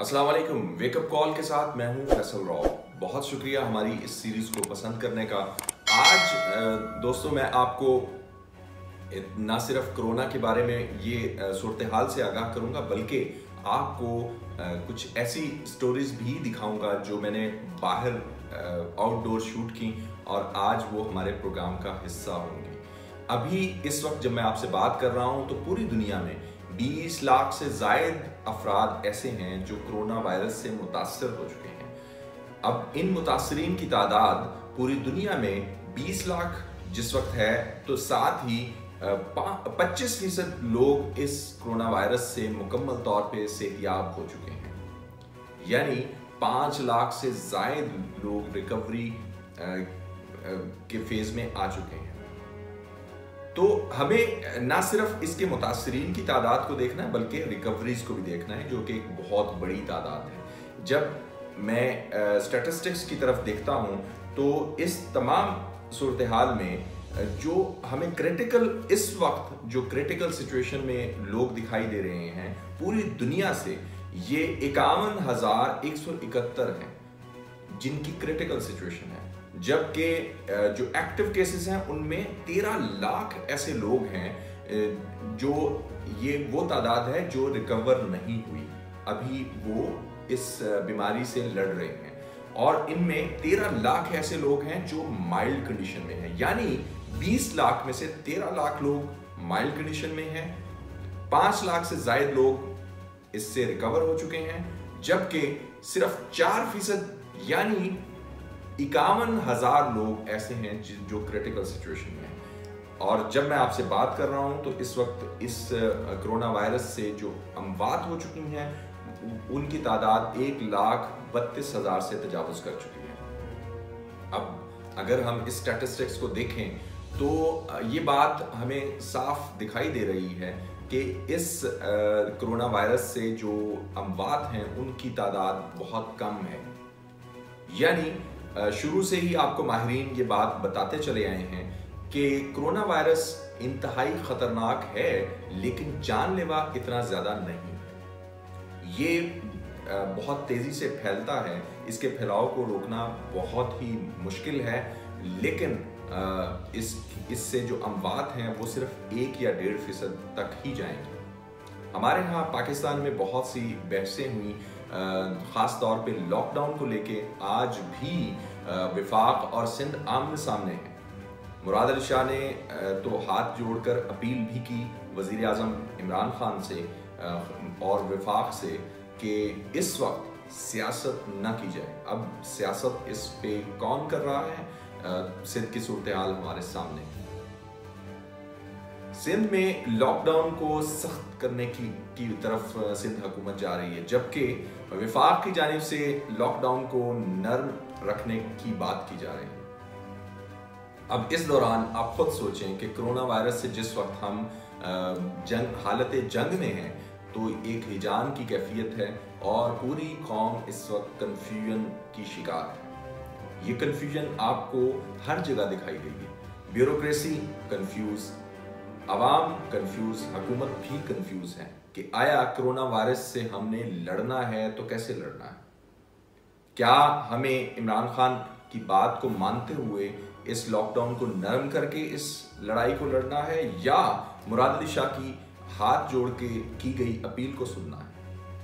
अस्सलाम वालेकुम। Wake up call के साथ मैं हूं फैसल राव। बहुत शुक्रिया हमारी इस सीरीज़ को पसंद करने का। आज दोस्तों मैं आपको ना सिर्फ कोरोना के बारे में ये सूरत हाल से आगाह करूंगा, बल्कि आपको कुछ ऐसी स्टोरीज भी दिखाऊंगा जो मैंने बाहर आउटडोर शूट की और आज वो हमारे प्रोग्राम का हिस्सा होंगी। अभी इस वक्त जब मैं आपसे बात कर रहा हूं तो पूरी दुनिया में 20 लाख से जायद अफराद ऐसे हैं जो कोरोना वायरस से मुतासर हो चुके हैं। अब इन मुतासरीन की तादाद पूरी दुनिया में 20 लाख जिस वक्त है, तो साथ ही 25% लोग इस कोरोना वायरस से मुकम्मल तौर पे सेहतियाब हो चुके हैं, यानी 5 लाख से जायद लोग रिकवरी के फेज में आ चुके हैं। तो हमें ना सिर्फ इसके मुतासरीन की तादाद को देखना है बल्कि रिकवरीज को भी देखना है, जो कि एक बहुत बड़ी तादाद है। जब मैं स्टैटिस्टिक्स की तरफ देखता हूं तो इस तमाम सूरत हाल में जो हमें क्रिटिकल इस वक्त जो क्रिटिकल सिचुएशन में लोग दिखाई दे रहे हैं पूरी दुनिया से, ये 51,171 हैं जिनकी क्रिटिकल सिचुएशन है, जबकि जो एक्टिव केसेस हैं उनमें 13 लाख ऐसे लोग हैं जो ये वो तादाद है जो रिकवर नहीं हुई, अभी वो इस बीमारी से लड़ रहे हैं। और इनमें 13 लाख ऐसे लोग हैं जो माइल्ड कंडीशन में हैं, यानी 20 लाख में से 13 लाख लोग माइल्ड कंडीशन में हैं, 5 लाख से ज्यादा लोग इससे रिकवर हो चुके हैं, जबकि सिर्फ 4% यानी 51,000 लोग ऐसे हैं जो क्रिटिकल सिचुएशन में हैं। और जब मैं आपसे बात कर रहा हूं तो इस वक्त इस कोरोना वायरस से जो अमवात हो चुकी हैं उनकी तादाद 1,32,000 से तजावुज कर चुकी है। अब अगर हम इस स्टैटिस्टिक्स को देखें तो ये बात हमें साफ दिखाई दे रही है कि इस कोरोना वायरस से जो अमवात हैं उनकी तादाद बहुत कम है, यानी शुरू से ही आपको माहिरीन ये बात बताते चले आए हैं कि कोरोना वायरस इंतहाई खतरनाक है लेकिन जानलेवा इतना ज्यादा नहीं। ये बहुत तेजी से फैलता है, इसके फैलाव को रोकना बहुत ही मुश्किल है, लेकिन इससे जो अमवात हैं वो सिर्फ 1 या 1.5% तक ही जाएंगे। हमारे यहाँ पाकिस्तान में बहुत सी बहसें हुई, ख़ास तौर पे लॉकडाउन को लेके। आज भी वफाक और सिंध आमने सामने हैं। मुराद अली शाह ने तो हाथ जोड़कर अपील भी की वज़ीर आज़म इमरान खान से और वफाक से कि इस वक्त सियासत ना की जाए। अब सियासत इस पे कौन कर रहा है? सिंध की सूरत हाल हमारे सामने। सिंध में लॉकडाउन को सख्त करने की तरफ सिंध हुकूमत जा रही है, जबकि वफाक की जानिब से लॉकडाउन को नर्म रखने की बात की जा रही है। अब इस दौरान आप खुद सोचें कि कोरोना वायरस से जिस वक्त हम हालत जंग में हैं तो एक हिजान की कैफियत है और पूरी कौम इस वक्त कन्फ्यूजन की शिकार है। ये कन्फ्यूजन आपको हर जगह दिखाई देगी। ब्यूरोक्रेसी कंफ्यूज, अवाम कंफ्यूज, हुकूमत भी कंफ्यूज है कि आया कोरोना वायरस से हमने लड़ना है तो कैसे लड़ना है। क्या हमें इमरान खान की बात को मानते हुए इस लॉकडाउन को नरम करके इस लड़ाई को लड़ना है, या मुराद अली शाह की हाथ जोड़ के की गई अपील को सुनना है?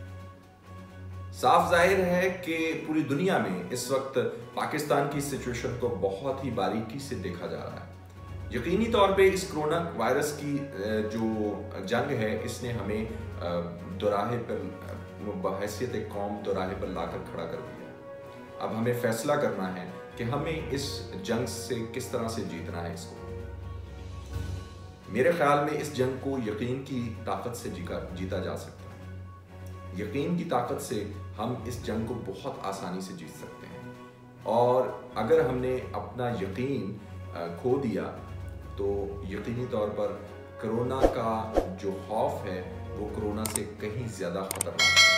साफ जाहिर है कि पूरी दुनिया में इस वक्त पाकिस्तान की सिचुएशन को बहुत ही बारीकी से देखा जा रहा है। यकीनी तौर पे इस कोरोना वायरस की जो जंग है इसने हमें दोराहे पर बहैसियत एक कौम दोराहे पर लाकर खड़ा कर दिया। अब हमें फैसला करना है कि हमें इस जंग से किस तरह से जीतना है इसको। मेरे ख्याल में इस जंग को यकीन की ताकत से जीता जा सकता है। यकीन की ताकत से हम इस जंग को बहुत आसानी से जीत सकते हैं, और अगर हमने अपना यकीन खो दिया तो यकीनी तौर पर कोरोना का जो खौफ है वो कोरोना से कहीं ज्यादा खतरनाक है।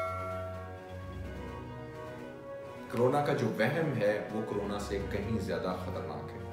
कोरोना का जो वहम है वो कोरोना से कहीं ज्यादा खतरनाक है।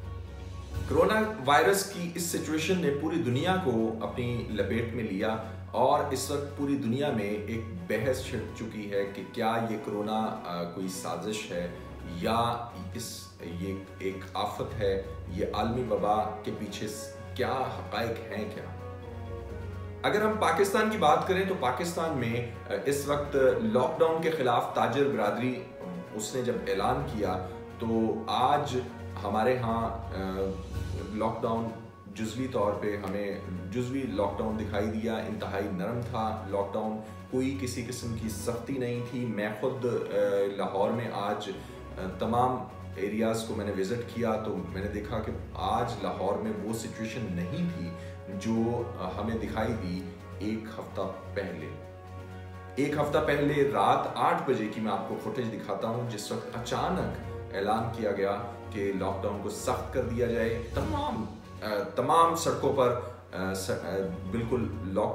कोरोना वायरस की इस सिचुएशन ने पूरी दुनिया को अपनी लपेट में लिया और इस वक्त पूरी दुनिया में एक बहस छिड़ चुकी है कि क्या ये कोरोना कोई साजिश है या ये एक आफत है, ये आलमी वबा के पीछे क्या हक़ाइक़ हैं क्या। अगर हम पाकिस्तान की बात करें तो पाकिस्तान में इस वक्त लॉकडाउन के खिलाफ ताजिर बिरादरी उसने जब ऐलान किया तो आज हमारे यहाँ लॉकडाउन जुज़वी तौर पे हमें जुज़वी लॉकडाउन दिखाई दिया। इंतहाई नरम था लॉकडाउन, कोई किसी किस्म की सख्ती नहीं थी। मैं खुद लाहौर में आज तमाम एरियाज़ को मैंने विज़िट किया तो मैंने देखा कि आज लाहौर में वो सिचुएशन नहीं थी जो हमें दिखाई दी एक हफ्ता पहले। एक हफ्ता पहले रात 8 बजे की मैं आपको फुटेज दिखाता हूँ जिस वक्त अचानक ऐलान किया गया कि लॉकडाउन को सख्त कर दिया जाए। तमाम सड़कों पर बिल्कुल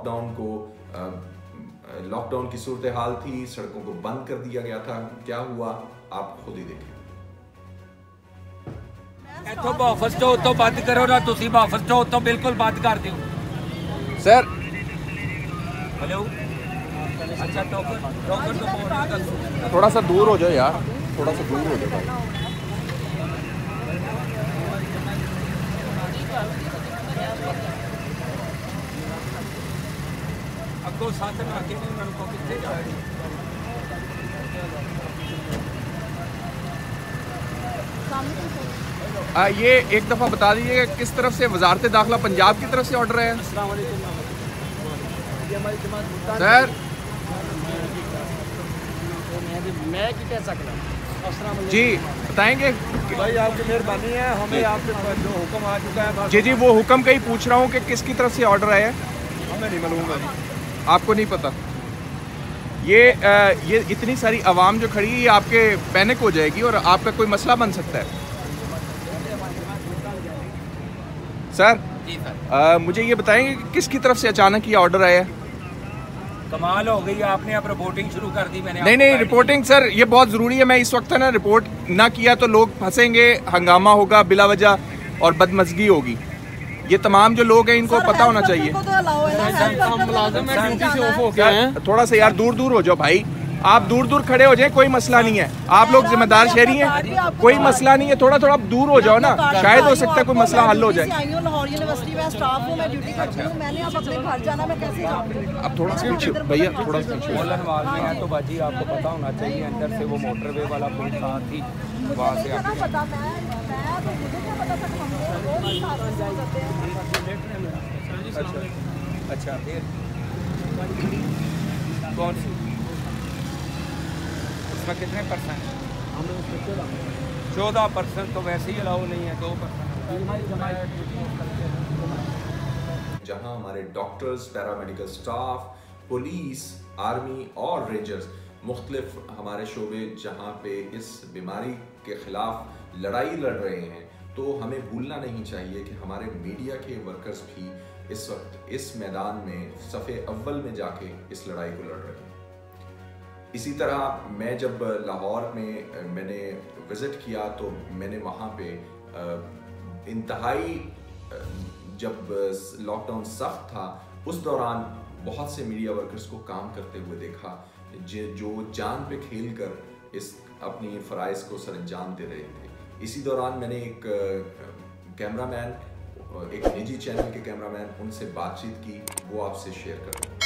लॉकडाउन की सूरत हाल थी, सड़कों को बंद कर दिया गया था। क्या हुआ आप खुद ही देखें। ਇੱਥੋਂ ਵਾਪਸ ਤੋਂ ਉੱਤੋਂ ਬੰਦ ਕਰੋ ਨਾ, ਤੁਸੀਂ ਵਾਪਸ ਤੋਂ ਉੱਤੋਂ ਬਿਲਕੁਲ ਬੰਦ ਕਰ ਦਿਓ सर। हेलो अच्छा टोकन तो बोल रहा था। थोड़ा सा दूर हो जाओ यार, थोड़ा सा दूर हो जाओ। ਅੱਗੋਂ ਸਾਥ ਨਾ ਕੇ ਨਹੀਂ ਉਹਨਾਂ ਨੂੰ ਕਿੱਥੇ ਜਾਣਾ। ये एक दफ़ा बता दीजिएगा किस तरफ से वजारत दाखिला पंजाब की तरफ से ऑर्डर है सर? मैं क्या कह सकता जी बताएंगे भाई, आपकी मेहरबानी है। हमें आपसे जो हुक्म आ चुका है जी वो हुक्म का ही पूछ रहा हूँ कि किसकी तरफ से ऑर्डर आया है। हमें नहीं मालूम है। आपको नहीं पता? ये इतनी सारी आवाम जो खड़ी है ये आपके पैनिक हो जाएगी और आपका कोई मसला बन सकता है सर। जी सर। मुझे ये बताएंगे कि किसकी तरफ से अचानक ये ऑर्डर आया है? कमाल हो गई, आपने अब रिपोर्टिंग शुरू कर दी। मैंने नहीं रिपोर्टिंग सर ये बहुत ज़रूरी है। मैं इस वक्त है ना रिपोर्ट ना किया तो लोग फंसेंगे, हंगामा होगा बिला वजह और बदमज़गी होगी। ये तमाम जो लोग हैं इनको पता होना चाहिए। थोड़ा सा यार दूर हो जाओ भाई, आप दूर खड़े हो जाएं, कोई मसला नहीं है। आप लोग जिम्मेदार शहरी हैं, कोई मसला नहीं है। थोड़ा दूर हो जाओ ना, शायद हो सकता है कोई मसला हल हो जाए। लाहौर यूनिवर्सिटी में स्टाफ हूं, मैं ड्यूटी करती हूं। मैंने अब अपने घर जाना, मैं कैसे जाऊंगी? अब थोड़ा सा पीछे भैया, थोड़ा सा पीछे। मोलनवाल में है तो बाजी आपको पता होना चाहिए, अंदर से वो मोटरवे वाला पुल साथ ही वहाँ से मुझे ना पता, मैं तो मुझे क्या पता था कि हम लोग रोज साथ में जाते हैं। अच्छा फिर कौन सी उसमें कितने परसेंट? 14% तो वैसे ही अलाउ नहीं है, 2%। जहां हमारे doctors, paramedical staff, police, army और रेंजर्स मुख्तलिफ हमारे शोबे जहां पे इस बीमारी के खिलाफ लड़ाई लड़ रहे हैं, तो हमें भूलना नहीं चाहिए कि हमारे मीडिया के वर्कर्स भी इस वक्त इस मैदान में सफ़े अव्वल में जाके इस लड़ाई को लड़ रहे हैं। इसी तरह मैं जब लाहौर में मैंने विज़िट किया तो मैंने वहाँ पे इंतहाई जब लॉकडाउन सख्त था उस दौरान बहुत से मीडिया वर्कर्स को काम करते हुए देखा जो जान पे खेल कर इस अपनी फ़राइज़ को सरअंजाम दे रहे थे। इसी दौरान मैंने एक कैमरामैन, एक निजी चैनल के कैमरामैन, उनसे बातचीत की, वो आपसे शेयर कर रहे हैं।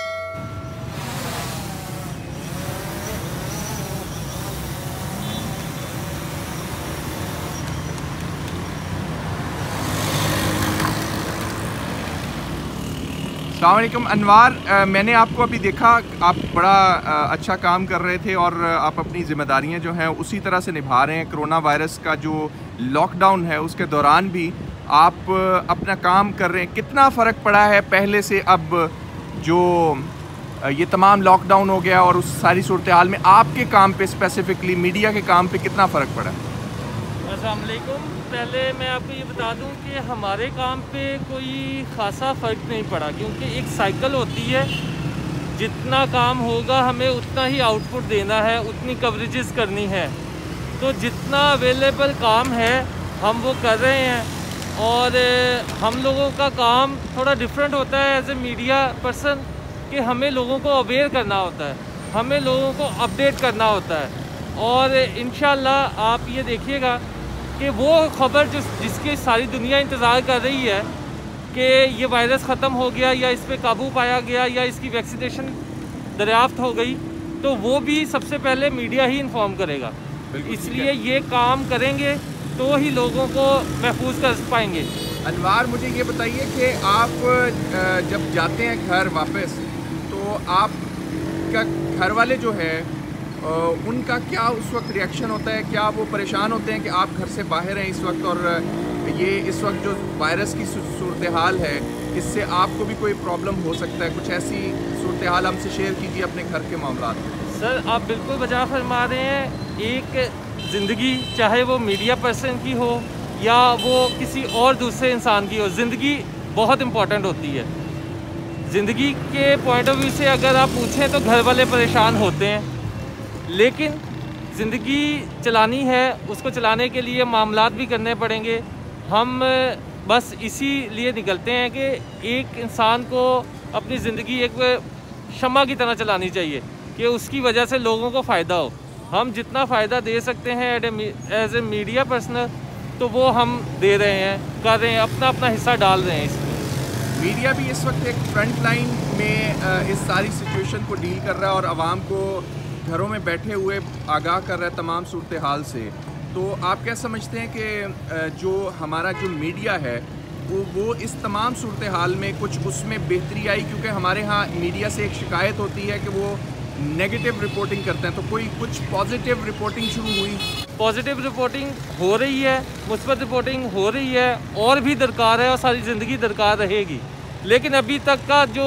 अस्सलाम वालेकुम अनवार, मैंने आपको अभी देखा आप बड़ा अच्छा काम कर रहे थे और आप अपनी ज़िम्मेदारियां जो हैं उसी तरह से निभा रहे हैं। कोरोना वायरस का जो लॉकडाउन है उसके दौरान भी आप अपना काम कर रहे हैं। कितना फ़र्क पड़ा है पहले से अब जो ये तमाम लॉकडाउन हो गया और उस सारी सूरत हाल में आपके काम पे स्पेसिफिकली मीडिया के काम पे कितना फ़र्क पड़ा? अस्सलाम वालेकुम। पहले मैं आपको ये बता दूं कि हमारे काम पे कोई ख़ासा फ़र्क नहीं पड़ा, क्योंकि एक साइकिल होती है, जितना काम होगा हमें उतना ही आउटपुट देना है, उतनी कवरेजेस करनी है। तो जितना अवेलेबल काम है हम वो कर रहे हैं और हम लोगों का काम थोड़ा डिफरेंट होता है एज ए मीडिया पर्सन। कि हमें लोगों को अवेयर करना होता है, हमें लोगों को अपडेट करना होता है। और इंशाल्लाह आप ये देखिएगा कि वो ख़बर जिसकी सारी दुनिया इंतज़ार कर रही है कि ये वायरस ख़त्म हो गया या इस पर काबू पाया गया या इसकी वैक्सीनेशन दरियाफ्त हो गई, तो वो भी सबसे पहले मीडिया ही इन्फॉर्म करेगा। इसलिए ये काम करेंगे तो ही लोगों को महफूज कर पाएंगे। अनवार, मुझे ये बताइए कि आप जब जाते हैं घर वापस, तो आपका घर वाले जो है उनका क्या उस वक्त रिएक्शन होता है? क्या वो परेशान होते हैं कि आप घर से बाहर हैं इस वक्त, और ये इस वक्त जो वायरस की सूरत हाल है इससे आपको भी कोई प्रॉब्लम हो सकता है? कुछ ऐसी सूरत हाल हमसे शेयर कीजिए अपने घर के मामला। सर, आप बिल्कुल बजा फरमा रहे हैं। एक ज़िंदगी, चाहे वो मीडिया पर्सन की हो या वो किसी और दूसरे इंसान की हो, ज़िंदगी बहुत इम्पॉर्टेंट होती है। ज़िंदगी के पॉइंट ऑफ व्यू से अगर आप पूछें तो घर वाले परेशान होते हैं, लेकिन ज़िंदगी चलानी है, उसको चलाने के लिए मामलात भी करने पड़ेंगे। हम बस इसीलिए निकलते हैं कि एक इंसान को अपनी ज़िंदगी एक शम्मा की तरह चलानी चाहिए कि उसकी वजह से लोगों को फ़ायदा हो। हम जितना फ़ायदा दे सकते हैं एज ए मीडिया पर्सनल, तो वो हम दे रहे हैं, कर रहे हैं, अपना अपना हिस्सा डाल रहे हैं इसमें। मीडिया भी इस वक्त एक फ्रंट लाइन में इस सारी सिचुएशन को डील कर रहा है और आवाम को घरों में बैठे हुए आगाह कर रहा है तमाम सूरत हाल से। तो आप क्या समझते हैं कि जो हमारा जो मीडिया है वो इस तमाम सूरत हाल में कुछ उसमें बेहतरी आई? क्योंकि हमारे यहाँ मीडिया से एक शिकायत होती है कि वो नेगेटिव रिपोर्टिंग करते हैं, तो कोई कुछ पॉजिटिव रिपोर्टिंग शुरू हुई? पॉजिटिव रिपोर्टिंग हो रही है, मुस्बत रिपोर्टिंग हो रही है, और भी दरकार है और सारी ज़िंदगी दरकार रहेगी। लेकिन अभी तक का जो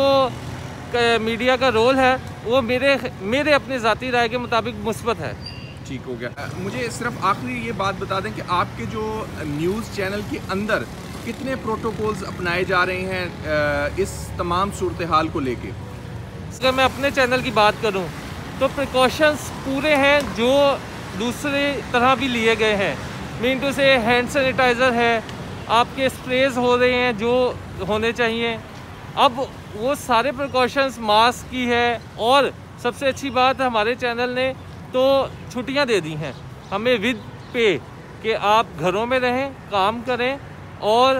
मीडिया का रोल है वो मेरे अपने ज़ाती राय के मुताबिक मुस्बत है। ठीक हो गया। मुझे सिर्फ आखिरी ये बात बता दें कि आपके जो न्यूज़ चैनल के अंदर कितने प्रोटोकॉल्स अपनाए जा रहे हैं इस तमाम सूरत हाल को लेके? अगर मैं अपने चैनल की बात करूं तो प्रिकॉशंस पूरे हैं जो दूसरे तरह भी लिए गए हैं। Mean to say hand sanitizer है, आपके स्प्रेज हो रहे हैं जो होने चाहिए। अब वो सारे प्रिकॉशंस, मास्क की है, और सबसे अच्छी बात हमारे चैनल ने तो छुट्टियां दे दी हैं हमें विद पे कि आप घरों में रहें, काम करें और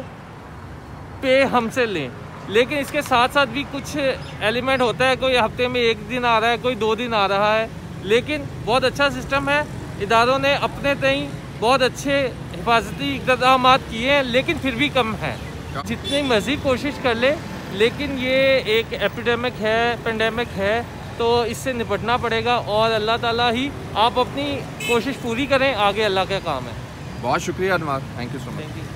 पे हमसे लें। लेकिन इसके साथ साथ भी कुछ एलिमेंट होता है, कोई हफ्ते में 1 दिन आ रहा है, कोई 2 दिन आ रहा है, लेकिन बहुत अच्छा सिस्टम है। इदारों ने अपने तय बहुत अच्छे हिफाजती इक़दाम किए हैं, लेकिन फिर भी कम है। जितनी मर्जी कोशिश कर ले, लेकिन ये एक एपिडेमिक है, पेंडेमिक है, तो इससे निपटना पड़ेगा। और अल्लाह ताला ही, आप अपनी कोशिश पूरी करें, आगे अल्लाह का काम है। बहुत शुक्रिया Anwar, thank you so much. Thank you.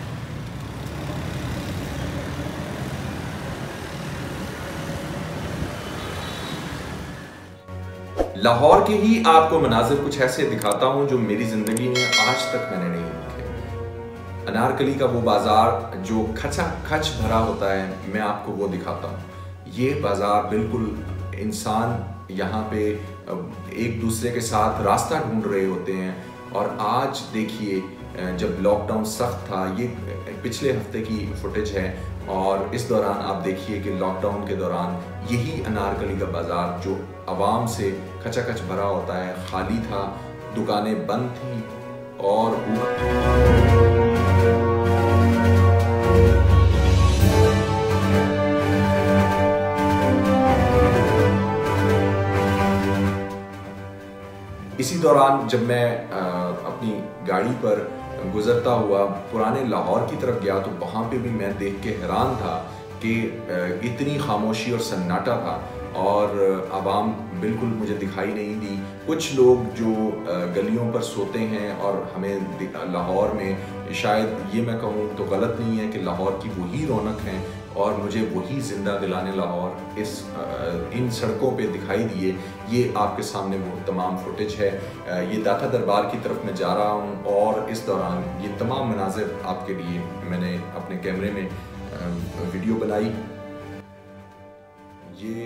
Lahore के ही आपको मनाजिर कुछ ऐसे दिखाता हूं जो मेरी जिंदगी में आज तक मैंने नहीं देखे। अनारकली का वो बाजार जो खचा खच भरा होता है, मैं आपको वो दिखाता हूं। ये बाजार बिल्कुल इंसान यहाँ पे एक दूसरे के साथ रास्ता ढूंढ रहे होते हैं। और आज देखिए, जब लॉकडाउन सख्त था, ये पिछले हफ्ते की फुटेज है, और इस दौरान आप देखिए कि लॉकडाउन के दौरान यही अनारकली का बाजार जो आवाम से खचाखच भरा होता है, खाली था, दुकानें बंद थी। और इसी दौरान जब मैं अपनी गाड़ी पर गुजरता हुआ पुराने लाहौर की तरफ गया, तो वहाँ पे भी मैं देख के हैरान था कि इतनी खामोशी और सन्नाटा था, और आवाम बिल्कुल मुझे दिखाई नहीं दी। कुछ लोग जो गलियों पर सोते हैं, और हमें लाहौर में शायद ये मैं कहूँ तो गलत नहीं है कि लाहौर की वही रौनक है, और मुझे वही ज़िंदा दिलाने लाहौर इन सड़कों पे दिखाई दिए। ये आपके सामने वो तमाम फुटेज है। ये दाता दरबार की तरफ मैं जा रहा हूँ, और इस दौरान ये तमाम मनाजिर आपके लिए मैंने अपने कैमरे में वीडियो बनाई। ये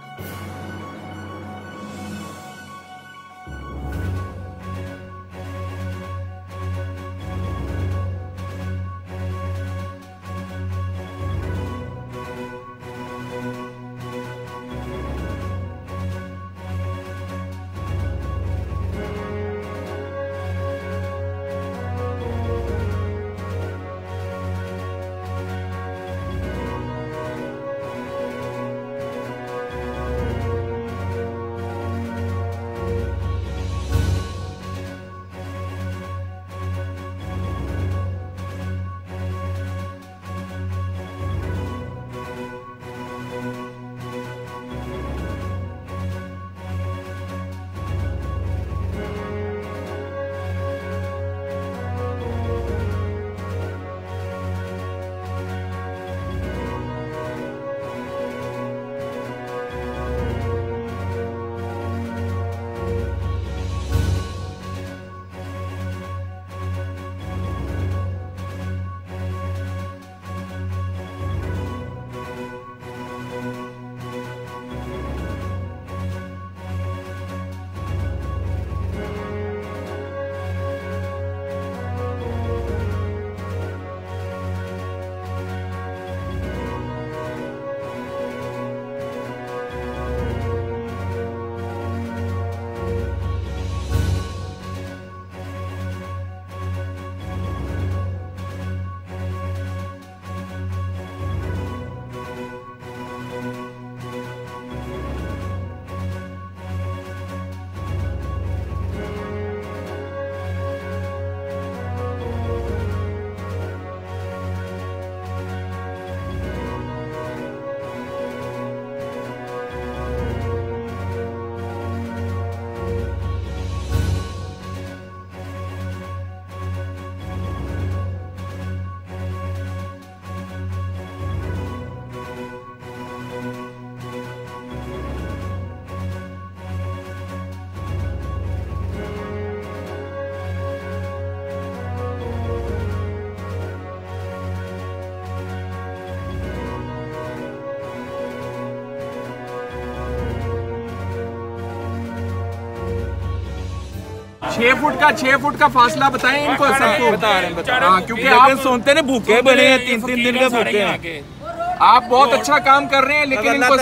6 फुट का फासला बताएं इनको सबको। बता रहे हैं हाँ, क्योंकि आप सुनते नहीं भूखे बने हैं, 3-3 दिन के भूखे हैं। आप बहुत अच्छा काम कर रहे हैं, लेकिन इनको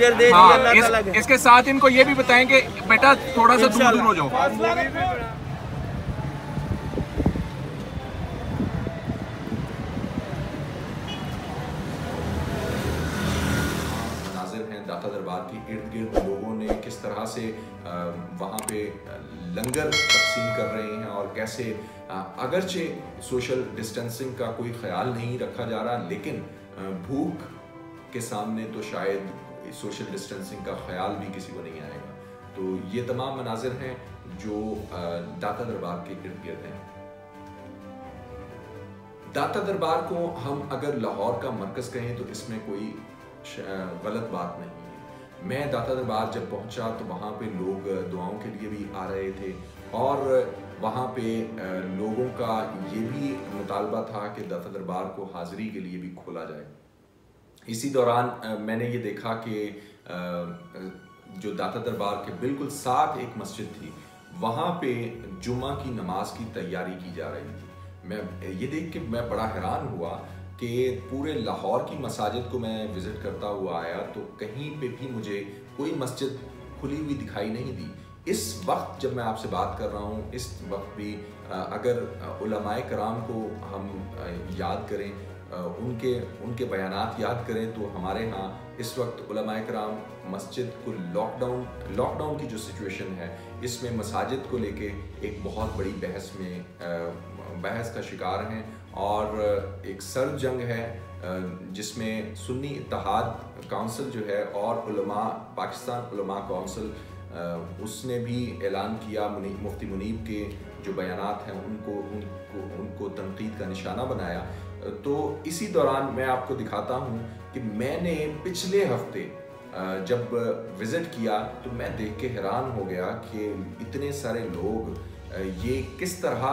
हाँ, इसके साथ इनको ये भी बताएं कि बेटा थोड़ा सा दूर हो जाओ। दाता दरबार के इर्द गिर्द लोगों ने किस तरह से वहाँ पे लंगर तकसीम कर रहे हैं और कैसे अगरचे सोशल डिस्टेंसिंग का कोई ख्याल नहीं रखा जा रहा, लेकिन भूख के सामने तो शायद सोशल डिस्टेंसिंग का ख्याल भी किसी को नहीं आएगा। तो ये तमाम मनाजिर हैं जो दाता दरबार के इर्द गिर्द हैं। दाता दरबार को हम अगर लाहौर का मरकज़ कहें तो इसमें कोई गलत बात नहीं है। मैं दाता दरबार जब पहुंचा तो वहाँ पे लोग दुआओं के लिए भी आ रहे थे और वहाँ पे लोगों का ये भी मुतालबा था कि दाता दरबार को हाज़िरी के लिए भी खोला जाए। इसी दौरान मैंने ये देखा कि जो दाता दरबार के बिल्कुल साथ एक मस्जिद थी, वहाँ पे जुम्मा की नमाज की तैयारी की जा रही थी। मैं ये देख के मैं बड़ा हैरान हुआ कि पूरे लाहौर की मसाजिद को मैं विज़िट करता हुआ आया तो कहीं पे भी मुझे कोई मस्जिद खुली हुई दिखाई नहीं दी। इस वक्त जब मैं आपसे बात कर रहा हूँ, इस वक्त भी अगर उलमाए कराम को हम याद करें, उनके बयानात याद करें तो हमारे यहाँ इस वक्त उलमाए कराम मस्जिद को लॉकडाउन की जो सिचुएशन है इसमें मसाजिद को लेके एक बहुत बड़ी बहस का शिकार हैं और एक सर्द जंग है जिसमें सुन्नी इत्तेहाद काउंसिल जो है और पाकिस्तान उलमा काउंसिल उसने भी ऐलान किया, मुफ्ती मुनीब के जो बयानात हैं उनको तनकीद का निशाना बनाया। तो इसी दौरान मैं आपको दिखाता हूँ कि मैंने पिछले हफ्ते जब विज़िट किया तो मैं देख के हैरान हो गया कि इतने सारे लोग ये किस तरह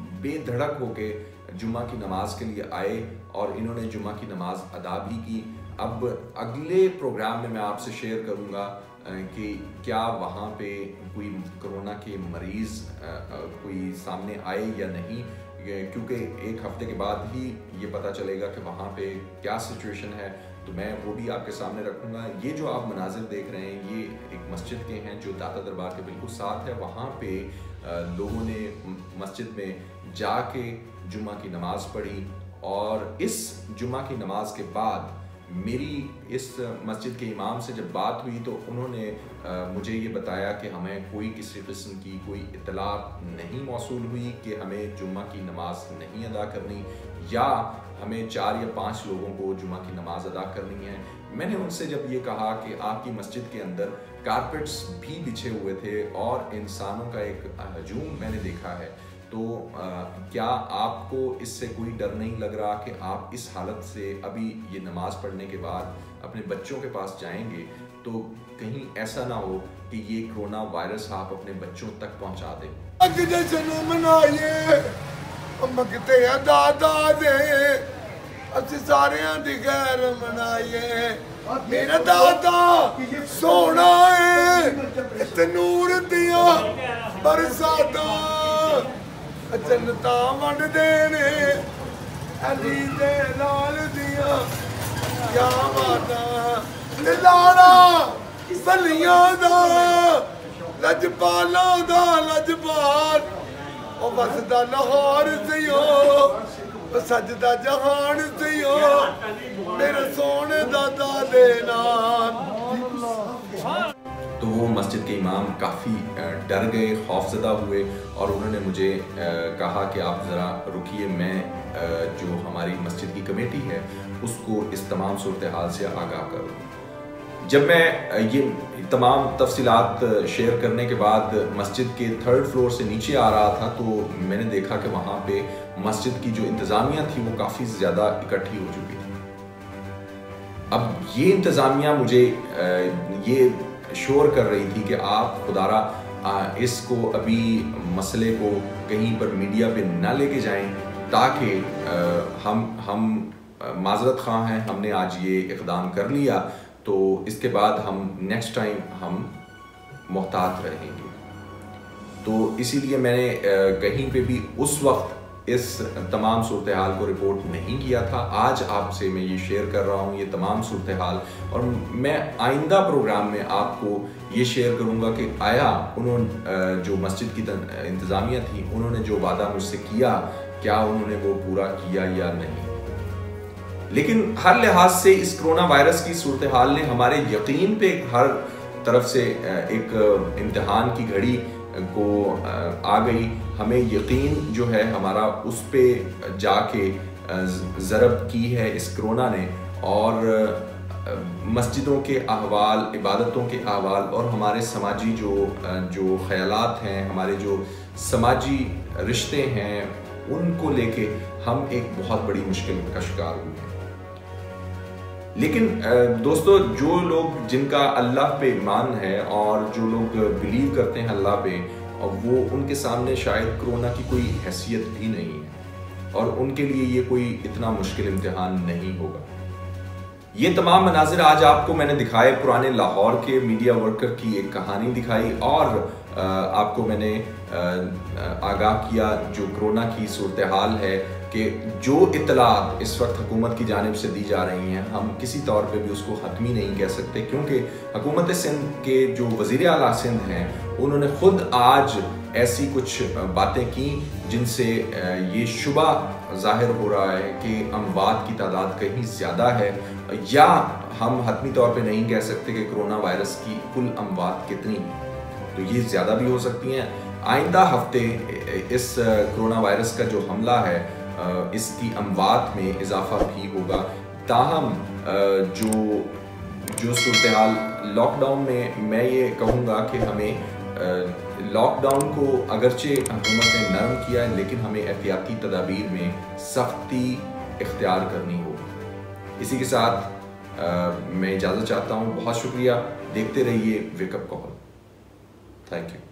बेधड़क होके जुम्मा की नमाज के लिए आए और इन्होंने जुम्मा की नमाज अदा भी की अब अगले प्रोग्राम में मैं आपसे शेयर करूंगा कि क्या वहाँ पे कोई कोरोना के मरीज़ कोई सामने आए या नहीं, क्योंकि एक हफ्ते के बाद ही ये पता चलेगा कि वहाँ पे क्या सिचुएशन है। तो मैं वो भी आपके सामने रखूँगा। ये जो आप मनाजिर देख रहे हैं ये एक मस्जिद के हैं जो दाता दरबार के बिल्कुल साथ है। वहाँ पे लोगों ने मस्जिद में जाके जुम्मा की नमाज़ पढ़ी और इस जुम्मा की नमाज के बाद मेरी इस मस्जिद के इमाम से जब बात हुई तो उन्होंने मुझे ये बताया कि हमें कोई किसी किस्म की कोई इत्तला नहीं मौसूल हुई कि हमें जुम्मा की नमाज नहीं अदा करनी या हमें 4 या 5 लोगों को जुम्मा की नमाज अदा करनी है। मैंने उनसे जब ये कहा कि आपकी मस्जिद के अंदर कारपेट्स भी बिछे हुए थे और इंसानों का एक हजूम मैंने देखा है, तो क्या आपको इससे कोई डर नहीं लग रहा कि आप इस हालत से अभी ये नमाज पढ़ने के बाद अपने बच्चों के पास जाएंगे तो कहीं ऐसा ना हो कि ये कोरोना वायरस आप अपने बच्चों तक पहुंचा दें? मेरा दादा सोना है तनूर दिया बरसाता जन्नता वंड देने अली दे लाल दिया क्या बाता लाड़ा बलिया दा लजपाला दा लजपाल ओ बसदा लाहौर सियो सजदा जहान सियो मेरे सोने दादा दे नाल। तो वो मस्जिद के इमाम काफ़ी डर गए, खौफजदा हुए और उन्होंने मुझे कहा कि आप ज़रा रुकिए, मैं जो हमारी मस्जिद की कमेटी है उसको इस तमाम सूरत हाल से आगाह करूँ। जब मैं ये तमाम तफसीलात शेयर करने के बाद मस्जिद के 3rd फ्लोर से नीचे आ रहा था तो मैंने देखा कि वहाँ पे मस्जिद की जो इंतज़ामिया थी वो काफ़ी ज़्यादा इकट्ठी हो चुकी थी। अब ये इंतज़ामिया मुझे ये शोर कर रही थी कि आप खुदारा इसको अभी मसले को कहीं पर मीडिया पे ना लेके जाएं ताकि हम माजरत ख़्वाह हैं, हमने आज ये इक़दाम कर लिया तो इसके बाद हम नेक्स्ट टाइम हम मोहतात रहेंगे। तो इसीलिए मैंने कहीं पे भी उस वक्त इस तमाम सूरत हाल को रिपोर्ट नहीं किया था। आज आपसे मैं ये शेयर कर रहा हूँ ये तमाम सूरत हाल, और मैं आइंदा प्रोग्राम में आपको ये शेयर करूँगा कि आया उन्होंने जो मस्जिद की इंतज़ामिया थी उन्होंने जो वादा मुझसे किया क्या उन्होंने वो पूरा किया या नहीं। लेकिन हर लिहाज से इस कोरोना वायरस की सूरत हाल ने हमारे यकीन पे हर तरफ से एक इम्तिहान की घड़ी को आ गई। हमें यकीन जो है हमारा उस पे जाके ज़रब की है इस कोरोना ने, और मस्जिदों के अहवाल, इबादतों के अहवाल और हमारे समाजी जो ख़यालात हैं, हमारे जो समाजी रिश्ते हैं उनको लेके हम एक बहुत बड़ी मुश्किल का शिकार हुए हैं। लेकिन दोस्तों जो लोग जिनका अल्लाह पे ईमान है और जो लोग बिलीव करते हैं अल्लाह पे, और वो उनके सामने शायद कोरोना की कोई हैसियत भी नहीं है और उनके लिए ये कोई इतना मुश्किल इम्तिहान नहीं होगा। ये तमाम मनाजिर आज आपको मैंने दिखाए, पुराने लाहौर के मीडिया वर्कर की एक कहानी दिखाई और आपको मैंने आगाह किया जो कोरोना की सूरत हाल है कि जो इत्तलात इस वक्त हुकूमत की जानिब से दी जा रही हैं हम किसी तौर पे भी उसको हतमी नहीं कह सकते, क्योंकि हुकूमत सिंध के जो वज़ीर आला सिंध हैं उन्होंने ख़ुद आज ऐसी कुछ बातें की जिनसे ये शुबा ज़ाहिर हो रहा है कि अमवात की तादाद कहीं ज़्यादा है, या हम हतमी तौर पे नहीं कह सकते कि कोरोना वायरस की कुल अमवात कितनी है, तो ये ज़्यादा भी हो सकती हैं। आइंदा हफ्ते इस कोरोना वायरस का जो हमला है इसकी अमवात में इजाफा भी होगा। ताहम जो सूरत हाल लॉकडाउन में, मैं ये कहूँगा कि हमें लॉकडाउन को अगरचे हुकूमत ने नरम किया है लेकिन हमें एहतियाती तदाबीर में सख्ती इख्तियार करनी होगी। इसी के साथ मैं इजाज़त चाहता हूँ। बहुत शुक्रिया, देखते रहिए वेकअप कॉल। Thank you.